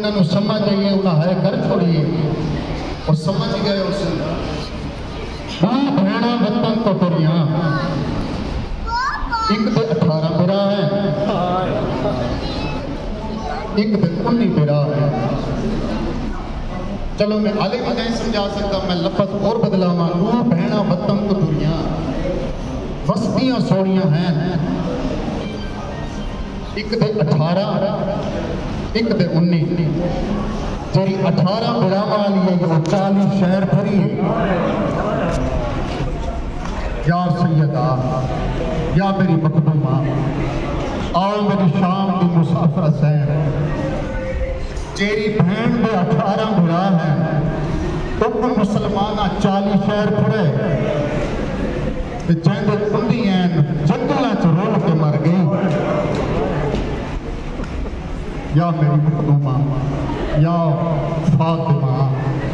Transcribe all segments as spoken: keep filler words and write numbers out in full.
انہوں سمجھ گئیے انہوں ہے گھر چھوڑیے اور سمجھ گئے اس دو بھیڑا وطن تو تریاں ایک دے اٹھارہ برا ہے ایک دے انی برا ہے چلو میں آلے بھی نہیں سمجھا سکتا میں لفظ اور بدلا ماں دو بھیڑا وطن تو تریاں وسطیاں سوڑیاں ہیں ایک دے اٹھارہ ایک دے انی تیری اٹھارہ برامہ لیے یہ چالیس شہر بھری یا سیدہ یا میری مقدومہ آؤ میری شام کی مسافر سین تیری بہن دے اٹھارہ برا ہے تو کوئی مسلمانہ چالیس شہر بھرے جہاں دے کندی ہیں جنگلہ چرول کے مر گئی یا میری مقدومہ یا فاطمہ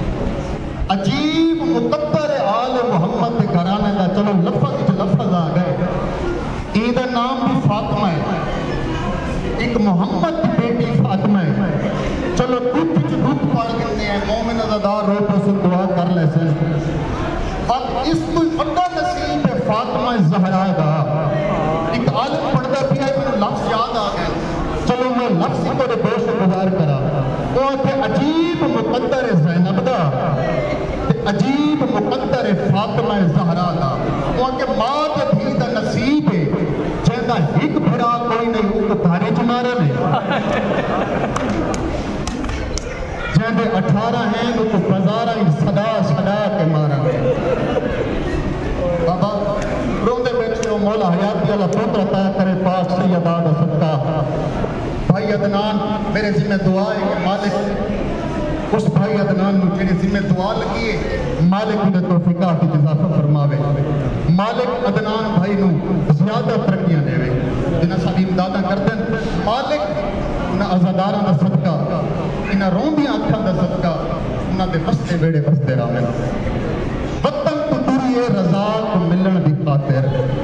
عجیب مقدر آل محمد گھرانے دا چلو لفظ جو لفظ آ گئے ایدہ نام بھی فاطمہ ہے ایک محمد کی بیٹی فاطمہ ہے چلو دودھ جو دودھ پڑھ گئے ہیں مومن ازادار رو پر سے دعا کر لے سے اب اس کوئی بڑا نصیب ہے فاطمہ زہرا دا ایک عالم پڑھتا بھی ہے کہ لفظ یاد آ گئے چلو میں لفظ کو دے دوش گزار کرا وہ کہ عجیب مقدر زینب دا عجیب مقدر فاطمہ زہرا دا وہ کہ ماں دے بھی دا نصیب ہے جہاں ایک بھرا کوئی نہیں وہ تارے جمارا نہیں جہاں دے اٹھارہ ہیں وہ تو بزارہ ہی صدا صدا کے مارا ہے بابا روندے بیٹھے ہو مولا حیاتی اللہ پتر عطا کرے پاس سیدہ دا صدقہ بھائی عدنان میرے ذمہ دعا ہے کہ مالک اس بھائی عدنان میں میرے ذمہ دعا لگی ہے مالک انہیں توفیقہ کی جزافہ فرماوے مالک عدنان بھائی نو زیادہ ترقیاں دے وے جنہ ساری امدادہ کر دیں مالک انہیں ازادارہ دا صدقہ انہیں روندیاں اکھا دا صدقہ انہیں دے بستے بیڑے بستے رامن وطن تو دوریے رضا کو ملن دی خاطر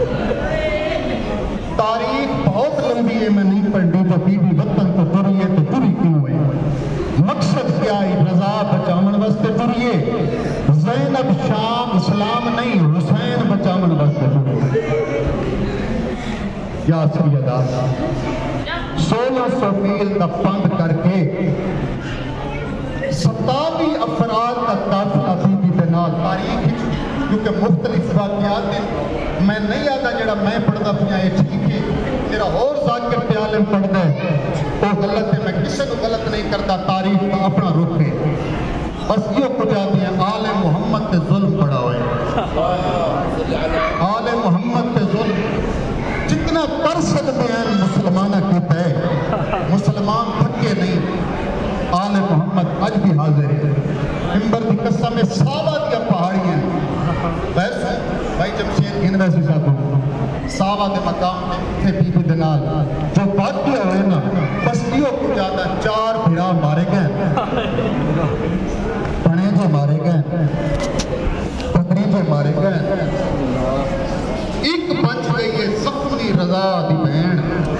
تاریخ بہت لمبی ہے میں نہیں پڑھنی تو بی بی وطن تو دوریے تو دوری کیوں ہے مقصد کیا ہے رضا بچامن واسطے دوریے زینب شام اسلام نہیں حسین بچامن واسطے دوریے یا سیدہ سولہ سو میل کا پند کر کے ستاوی افراد کا قافلہ بی بی دے نال تاریخ کیونکہ مختلف واقعات ہیں میں نہیں آتا جڑا میں پڑھتا پیا یہ ٹھیک ہے میرا اور ذاکر پہ عالم پڑھتا ہے وہ غلط ہے میں کسی کو غلط نہیں کرتا تاریخ کا اپنا رخ ہے بس یہ کچھ آتی ہیں آل محمد تے ظلم پڑا ہوئے آل محمد تے ظلم جتنا کر سکتے ہیں مسلمانہ کہتا ہے مسلمان تھکے نہیں آل محمد اج بھی حاضر ہے ممبر دی قسم ساوہ دیا پہاڑی ہیں ویسے بھائی جمشید گھن ویسی صاحب ساوہ دے مقام تھے بی بی دنال جو بات کیا ہوئے نا بس دیو کو جاتا چار بھیڑا مارے گئے پڑھے جو مارے گئے پتری جو مارے گئے ایک بچ گئی ہے زخمی رضا دی بہن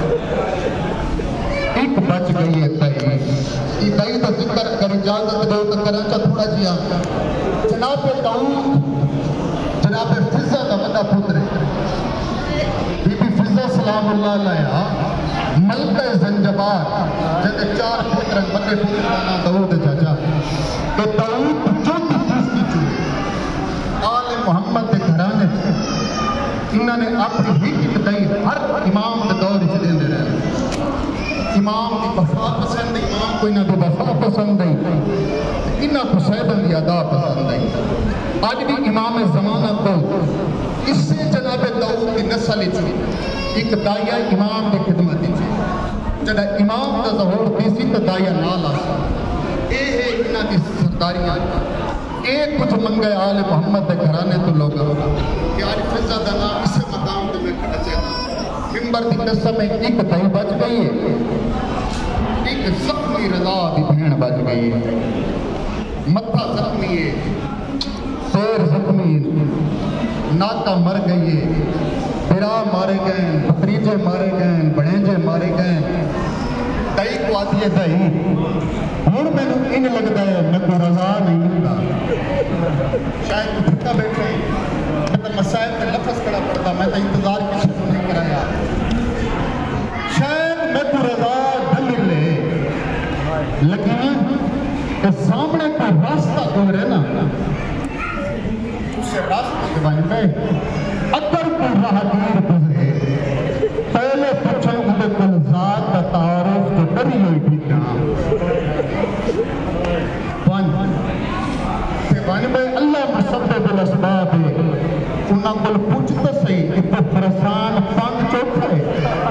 ایک بچ گئی ہے تائی یہ تائی تو ذکر کر اجازت دو تو کرنچہ تھوڑا جیا جناب داؤد جناب فضہ دا بڑا پتر بی بی فضہ سلام اللہ علیہ ملکہ زنجبار جنہے چار پتر بڑے پتر کا داؤد چاچا تو داؤد جو کی چیز کی چوئے آل محمد کے گھرانے انہوں نے اپنی ہی ابتدائی ہر امام کے دور سے دے رہے امام کی وفا پسند ہے امام کو انہوں نے وفا پسند ہے انہوں کو سیدن دی ادا پسند ہے آج بھی امام زمانہ کو اس سے جناب داؤد کی نسل چوئی ایک دائیہ امام کی خدمت چوئی جنہ امام کا ظہور کسی تو دائیہ نال آسا اے ہے انہوں کی سرداریاں ایک کچھ منگے آل محمد دے گھرانے تو لوگ کہ آج فضہ دنا اسے مقام دے میں کھڑا چاہتا ممبر دی قسم میں ایک دائی بچ گئی ہے ایک زخمی رضا دی بہن بچ گئی ہے متھا زخمی ہے پیر زخمی ناکہ مر گئی ہے پیرا مارے گئے بھتریجے مارے گئے بڑینجے مارے گئے تائی کو تو آتی ہے دائی ہوں میں نے ان لگتا ہے میں کو رضا نہیں ملتا شاید تو دھکا بیٹھے میں تو مسائل کا لفظ کڑا پڑتا میں تو انتظار کسی کو نہیں کرایا شاید میں کو رضا دل لے لیکن کہ سامنے کا راستہ تو رہے نا اسے راستہ کے بانی میں اگر کو راہ دیر گزرے پہلے پوچھیں مجھے کل ذات کا تعارف تو کری ہوئی تھی کہاں بانی کہ بانی میں اللہ مسبب الاسباب ہے انہاں کل پوچھتا صحیح کہ تو فرسان پانگ چوکھا ہے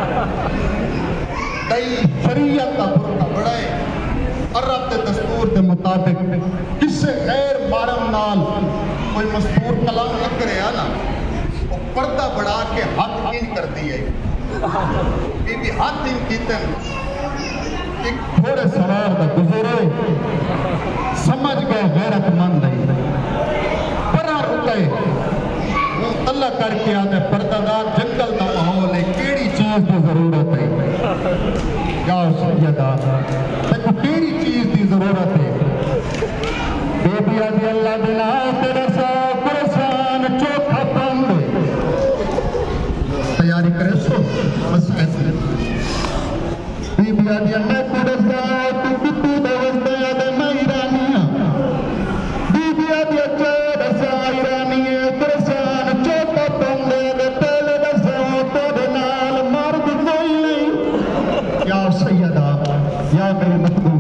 دائی شریعت کا برکہ بڑھائے عرب دے دستور دے مطابق کس سے غیر مارم نال کوئی مستور کلام نہ کرے آنا وہ پردہ بڑھا کے ہاتھ ان کر دیئے یہ بھی ہاتھ ان کیتن ایک تھوڑے سوار دا گزرے سمجھ گئے غیرت مند ہے پرہ رکے وہ اللہ کر کے آنے پردہ دار جنگل دا ماحول ہے کیڑی چیز دی ضرورت ہے یا سیدہ تک کیڑی چیز دی ضرورت ہے بے بی آدھی اللہ بنا تیرا سا پرسان چوکھا پاند تیاری کرے سو بس ایسے بی بی آدھی اللہ تیرا سا تو کتو دوست دیا دے میں ایرانیاں بی بی آدھی اچھا سا ایرانی پرسان چوکھا پاند دے پہلے دسا تو دنال مرد کوئی نہیں یا سیدہ یا میری مطلب